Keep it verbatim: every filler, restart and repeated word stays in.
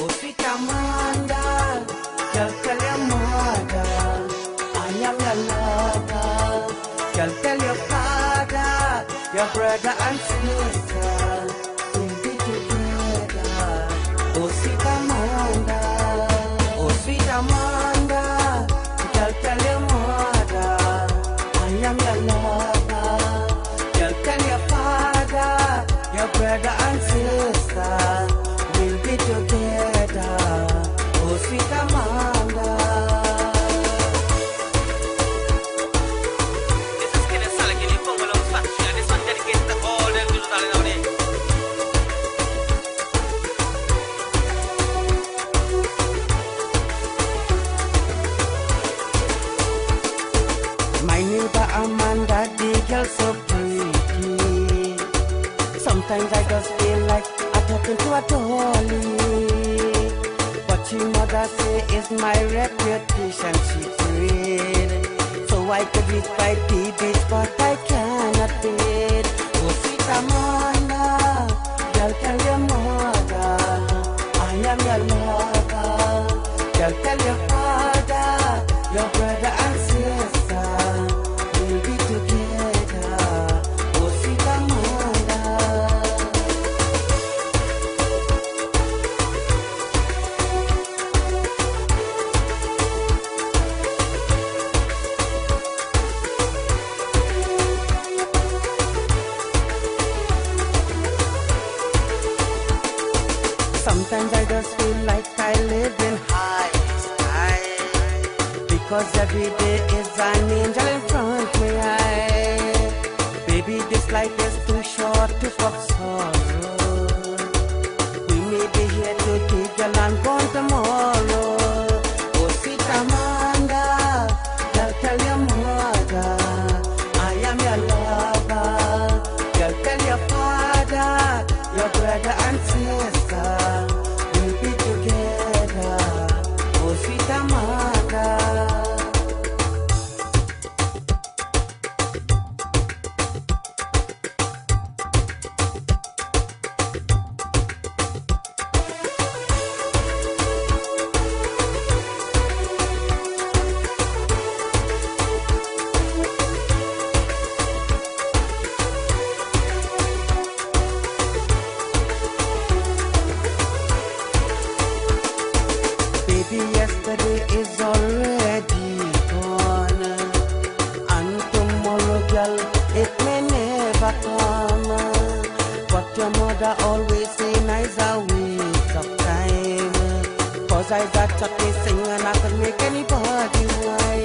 Oh sweet Amanda, girl tell your mother I am your lover. Girl tell your father, your brother and sister, we'll be together. Oh sweet Amanda, oh sweet Amanda, girl tell your mother I am your lover. Girl tell your father, your brother and sister, we'll be together. Oh sweet Amanda. This is Kenneth Salick in the Congo Factory, and this one dedicated to all them little darling out there. My neighbor Amanda, the girl so pretty. Sometimes I just feel like I'm talking to a dolly. What she mother say is my reputation she prayed. So I could reach by the beach, but I cannot bid. Oh sweet Amanda, girl tell your mother I am your lover. Girl tell your father, your brother and sister, we'll be together. Oh sweet Amanda. Sometimes I just feel like I live in high sky, because every day is an angel in front of me. I, baby, this life is too short to fuck sorrow. We may be here today, girl, and gone tomorrow. Oh sweet Amanda, girl, tell your mother I am your lover. Girl, tell your father, your brother and sister, we'll be together. Oh sweet Amanda. Baby, yesterday is already gone, and tomorrow, girl, it may never come. But your mother always say nice a waste of time, cause I got chutney sing and I could make anybody whine.